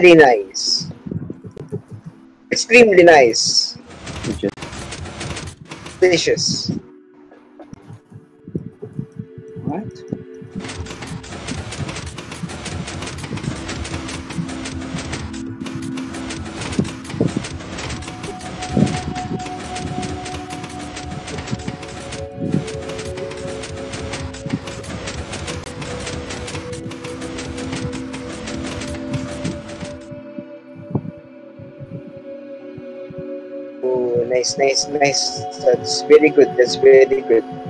very nice. Extremely nice. Delicious. What? Oh, nice, nice, nice. That's very good. That's very good.